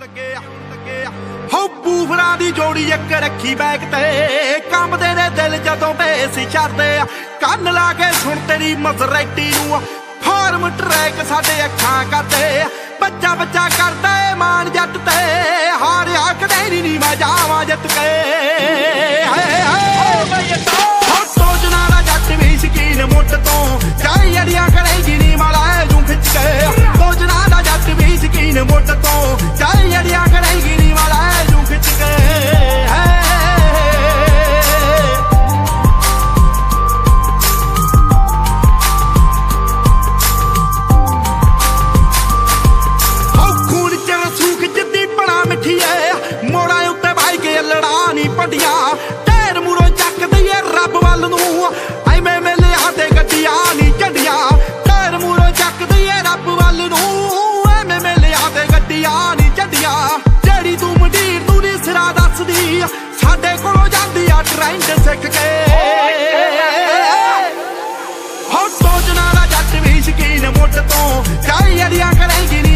हो बूफरा दी जोड़ी एक रखी बैग ते कंबदे ने दिल जदों बेस छड़दे कन्न ला के सुन तेरी मजरैटी नूं फार्म ट्रैक साडे अखां करदे बच्चा बच्चा करदा ए मान जट ते हारिया कदे नी मैं जावां जित के सोचना दा जट भी शकीन मुट तो चाहे अड़ियां करेगी नी माला जूं खिच के सोचना दा जट भी शकीन मुट तो चाहे अड़ियां करेगी नी माला जूं खिच के मोड़ा उत्ते भाई के लड़ा नी पटिया टैर मुड़ो चक दईए रब वल नूं ऐवें मेले आते गड्डियां नी झंडियां टैर मुड़ो चक दईए रब वल नूं ऐवें मेले आते गड्डियां नी झंडियां जेड़ी तू मंडीर तू नी सिरा दसदी साडे कोलों जांदी आ ट्रेंड सिख के हो सोचना दा जट भी शकीन मुट तो चाहे अड़ियां करेगी